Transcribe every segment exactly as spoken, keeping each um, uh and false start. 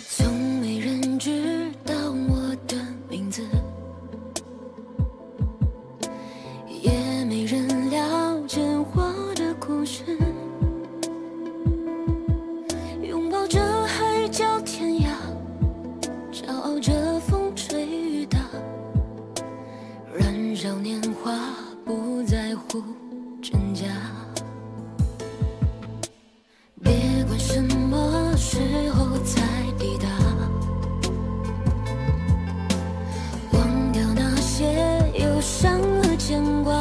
从没人知道我的名字，也没人了解我的故事。拥抱着海角天涯，骄傲着风吹雨打，燃烧年华，不在乎真假。别管什么时候才抵达，忘掉那些忧伤和牵挂，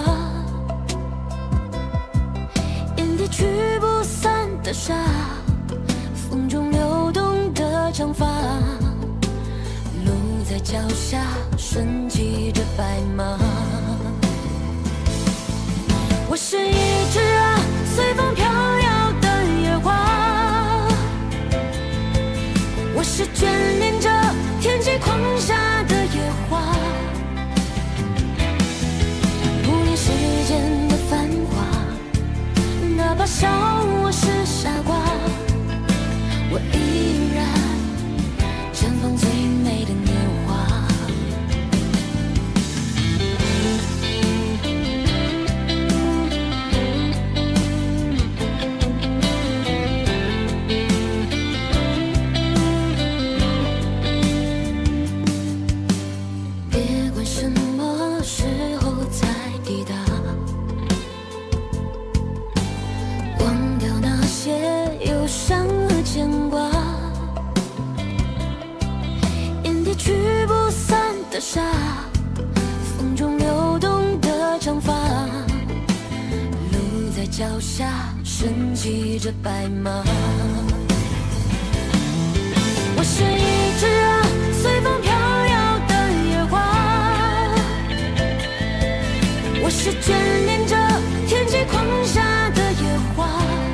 眼底驱不散的沙，风中流动的长发，路在脚下，顺骑着白马。我是一只啊，随风飘摇的野花，我是眷恋着天际狂沙的野花，不恋世间的繁华，哪怕笑我是傻瓜，我依然绽放最美的年华。别管什么时候才抵达，忘掉那些忧伤和牵挂，眼底驱不散的沙，风中流动的长发，路在脚下，顺骑着白马。我是一只啊，随风飘摇的野花，我是眷恋着天际狂沙的野花，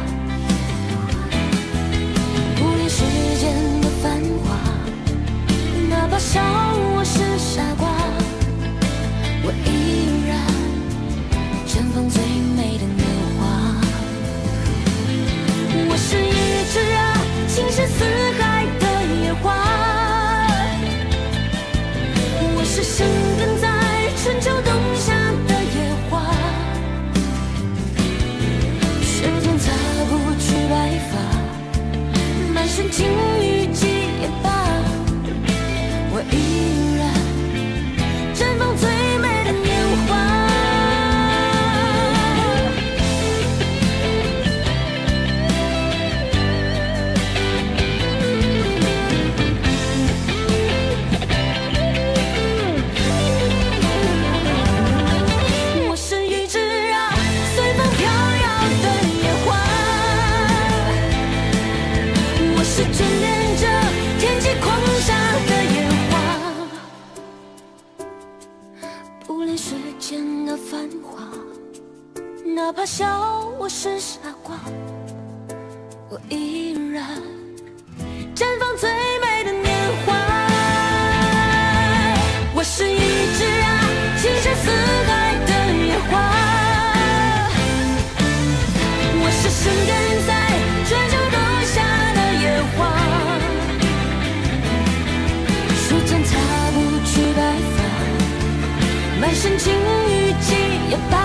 不恋世间的繁华，哪怕笑我是傻瓜，我依然绽放最美的年华。我是一只啊，情深似海的野花，我是生根在春秋冬夏的野花，时间擦不去白发，满身情雨季也罢，我依然绽放最美的年华。我是一只啊，随风飘摇的野花，我是眷恋着天际狂沙的野花，不恋世间的繁华，哪怕笑我是傻瓜，我依然绽放最美的年华。我是一只啊，情深似海的野花，我是生根在春秋冬夏的野花，时间擦不去白发，满身情雨季也罢，